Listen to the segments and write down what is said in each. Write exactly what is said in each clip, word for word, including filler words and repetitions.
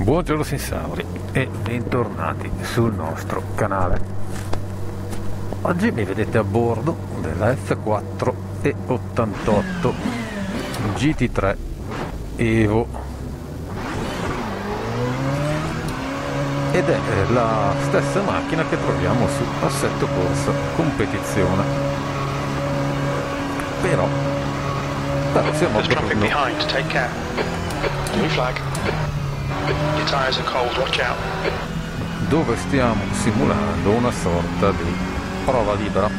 Buongiorno Sinsauri e bentornati sul nostro canale. Oggi mi vedete a bordo della F quattro E ottantotto G T tre Evo ed è la stessa macchina che troviamo su Assetto Corsa Competizione, però, però siamo a Brno, dove stiamo simulando una sorta di prova libera.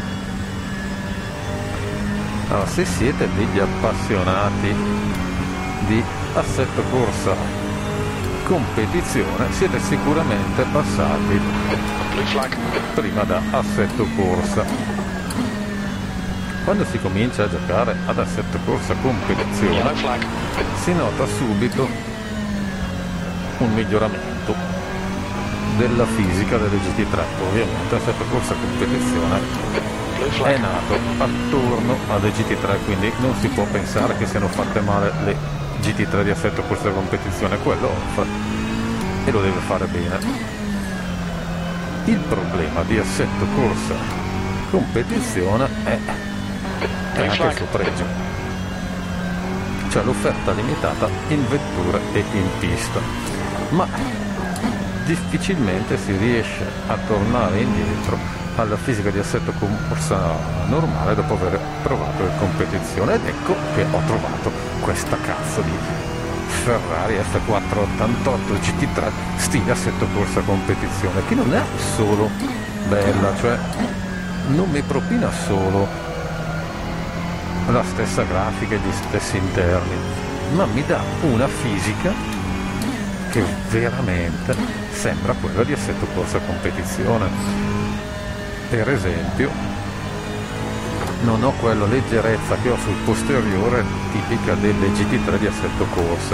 Allora, se siete degli appassionati di assetto corsa competizione, siete sicuramente passati prima da assetto corsa. Quando si comincia a giocare ad assetto corsa competizione si nota subito un miglioramento della fisica delle G T tre. Ovviamente assetto corsa competizione è nato attorno alle G T tre, quindi non si può pensare che siano fatte male le G T tre di assetto corsa competizione. Quello offre e lo deve fare bene. Il problema di assetto corsa competizione è, è anche il suo pregio, cioè l'offerta limitata in vetture e in pista, ma difficilmente si riesce a tornare indietro alla fisica di assetto corsa normale dopo aver provato in competizione. Ed ecco che ho trovato questa cazzo di Ferrari F quattro ottantotto G T tre stile assetto corsa competizione, che non è solo bella, cioè non mi propina solo la stessa grafica e gli stessi interni, ma mi dà una fisica che veramente sembra quella di assetto corsa competizione. Per esempio, non ho quella leggerezza che ho sul posteriore tipica delle G T tre di assetto corsa,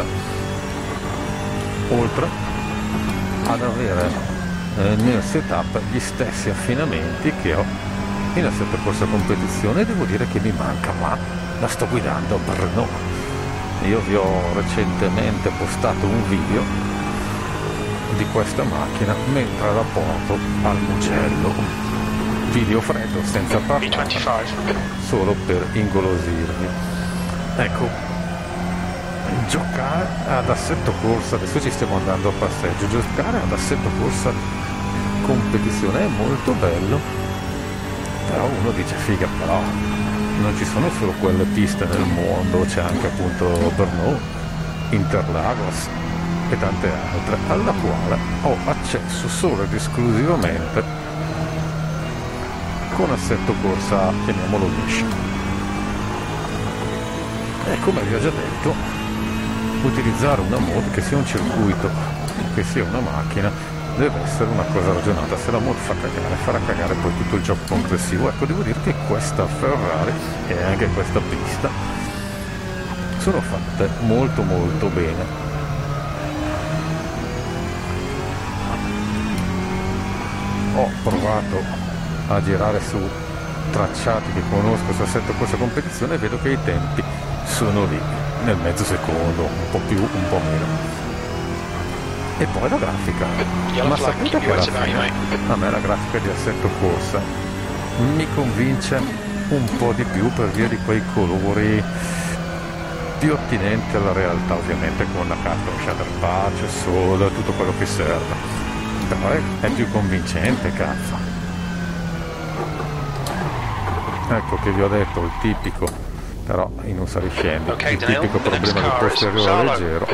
oltre ad avere eh, nel setup gli stessi affinamenti che ho in assetto corsa competizione. Devo dire che mi manca, ma la sto guidando a Brno. Io vi ho recentemente postato un video di questa macchina mentre la porto al Mugello, video freddo senza parlare, solo per ingolosirvi. Ecco, giocare ad assetto corsa, adesso ci stiamo andando a passeggio, giocare ad assetto corsa competizione è molto bello, però uno dice figa, però non ci sono solo quelle piste nel mondo, c'è anche appunto Brno, Interlagos e tante altre, alla quale ho accesso solo ed esclusivamente con assetto corsa, chiamiamolo liscio. E come vi ho già detto, utilizzare una mod che sia un circuito, che sia una macchina, deve essere una cosa ragionata. Se la mod fa cagare, farà cagare poi tutto il gioco complessivo. Ecco, devo dire che questa Ferrari e anche questa pista sono fatte molto molto bene. Ho provato a girare su tracciati che conosco su assetto corsa competizione e vedo che i tempi sono lì nel mezzo secondo, un po' più, un po' meno. E poi la grafica, ma sapete che alla fine a me la grafica di assetto corsa mi convince un po' di più per via di quei colori più attinenti alla realtà, ovviamente con la carta shader patch, sole, tutto quello che serve, però è, è più convincente, cazzo. Ecco che vi ho detto il tipico, però in un saliscendi, okay, il tipico problema del posteriore leggero.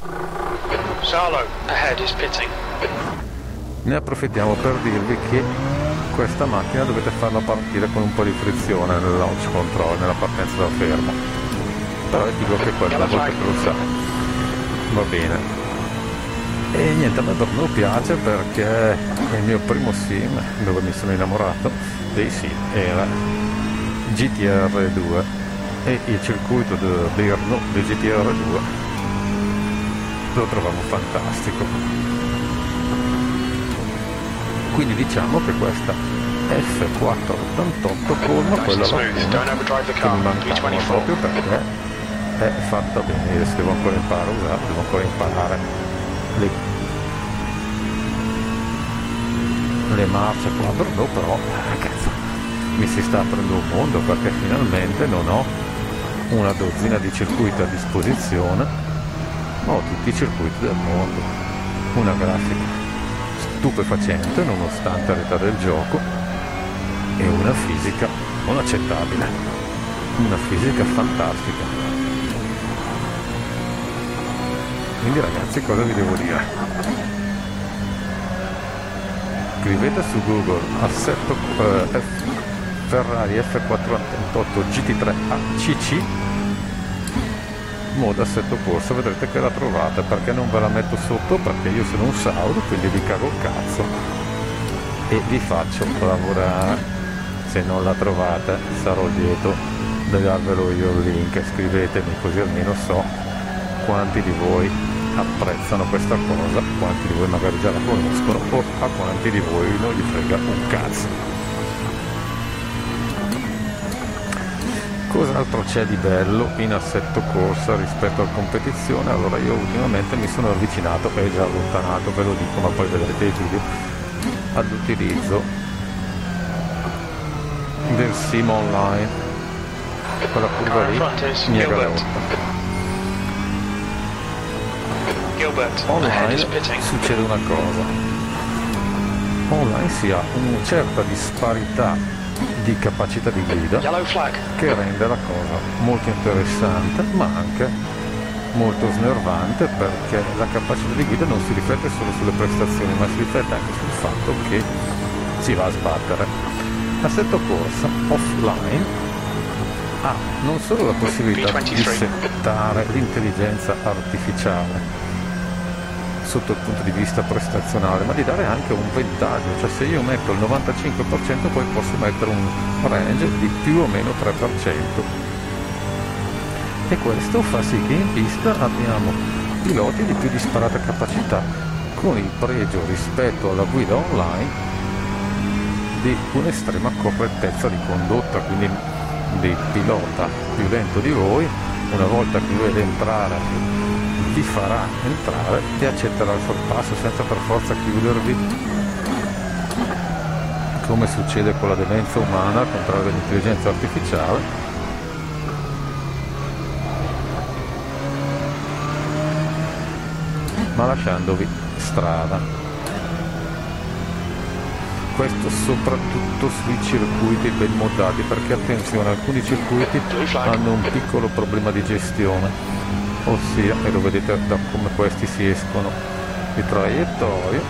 Ne approfittiamo per dirvi che questa macchina dovete farla partire con un po' di frizione nel launch control, nella partenza da fermo, però è dico che quella volta che lo sa va bene. E niente, a me Brno piace perché è il mio primo sim dove mi sono innamorato dei sim era G T R due e il circuito di Brno del G T R due lo trovavo fantastico. Quindi diciamo che questa F quattro ottantotto colma quella che mi mancava proprio perché è fatta bene. Adesso devo ancora imparare a usare, devo ancora imparare le marce qua a Brno, però ah, cazzo, mi si sta aprendo un mondo, perché finalmente non ho una dozzina di circuiti a disposizione, ma ho tutti i circuiti del mondo. Una grafica stupefacente nonostante l'età del gioco e una fisica inaccettabile, una fisica fantastica. Quindi ragazzi, cosa vi devo dire? Scrivete su Google assetto eh, F, Ferrari F quattrocentottantotto G T tre A C C modo assetto corsa, vedrete che la trovate. Perché non ve la metto sotto? Perché io sono un sauro, quindi vi cago il cazzo e vi faccio lavorare. Se non la trovate sarò lieto di darvelo io il link, scrivetemi così almeno so quanti di voi apprezzano questa cosa, quanti di voi magari già la conoscono o a quanti di voi non gli frega un cazzo. Cos'altro c'è di bello in assetto corsa rispetto a competizione? Allora, io ultimamente mi sono avvicinato, è già allontanato, ve lo dico, ma poi vedrete i video, all'utilizzo del sim online. Quella curva lì mi è galeotta. Online succede una cosa, online si ha una certa disparità di capacità di guida che rende la cosa molto interessante, ma anche molto snervante, perché la capacità di guida non si riflette solo sulle prestazioni, ma si riflette anche sul fatto che si va a sbattere. Assetto corsa offline ha non solo la possibilità di settare l'intelligenza artificiale sotto il punto di vista prestazionale, ma di dare anche un ventaglio, cioè se io metto il novantacinque per cento poi posso mettere un range di più o meno tre per cento, e questo fa sì che in pista abbiamo piloti di più disparata capacità, con il pregio rispetto alla guida online di un'estrema correttezza di condotta. Quindi il pilota più lento di voi, una volta che vede entrare, vi farà entrare e accetterà il sorpasso senza per forza chiudervi, come succede con la demenza umana al contrario dell'intelligenza artificiale. Ma lasciandovi strada. Questo soprattutto sui circuiti ben modati, perché attenzione, alcuni circuiti hanno un piccolo problema di gestione, ossia, e lo vedete da come questi si escono di traiettorie,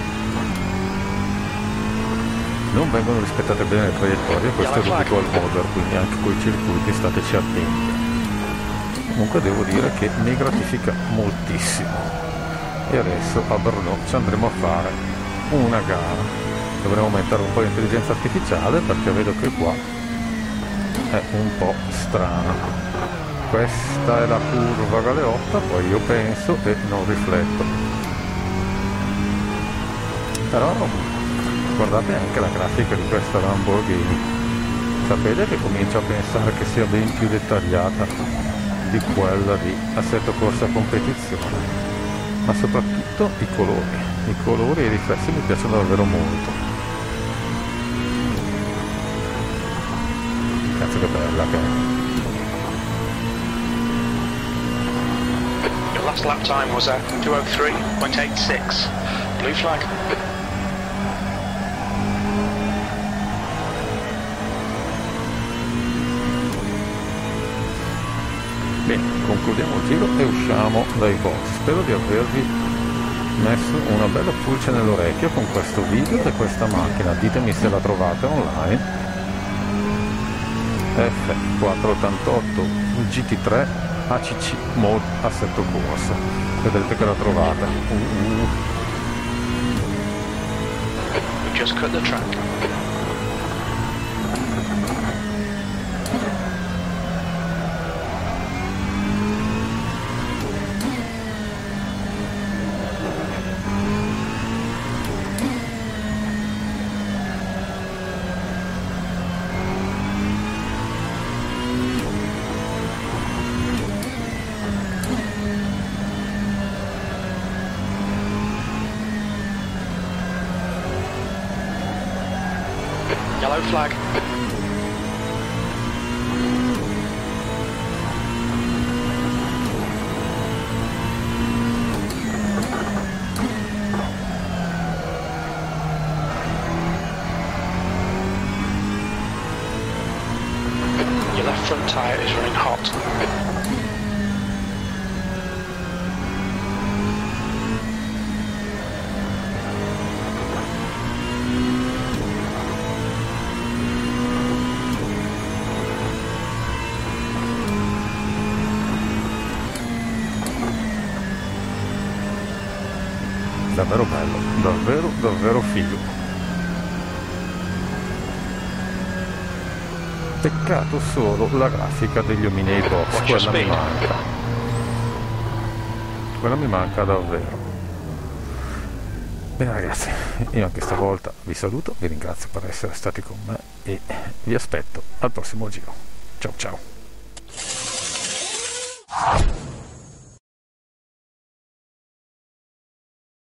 non vengono rispettate bene le traiettorie. Questo è l'unico al modder, quindi anche con i circuiti stateci attenti. Comunque devo dire che mi gratifica moltissimo, e adesso a Brno ci andremo a fare una gara. Dovremo aumentare un po' l'intelligenza artificiale perché vedo che qua è un po' strana. Questa è la curva galeotta, poi io penso e non rifletto, però guardate anche la grafica di questa Lamborghini, sapete che comincio a pensare che sia ben più dettagliata di quella di assetto corsa competizione, ma soprattutto i colori i colori e i riflessi mi piacciono davvero molto. Cazzo che bella che è. Last lap time was a two oh three point eight six. Blue flag. Bene, concludiamo il giro e usciamo dai box. Spero di avervi messo una bella pulce nell'orecchio con questo video e questa macchina. Ditemi se la trovate online. F quattrocentottantotto G T tre A C C Mode assetto corsa, vedrete che la trovate. uh, uh. We just cut the track. Yellow flag. Your left front tyre is running hot. Davvero bello, davvero davvero figo. Peccato solo la grafica degli ominei boss, quella mi manca. Quella mi manca davvero. Bene ragazzi, io anche stavolta vi saluto, vi ringrazio per essere stati con me e vi aspetto al prossimo giro. Ciao ciao.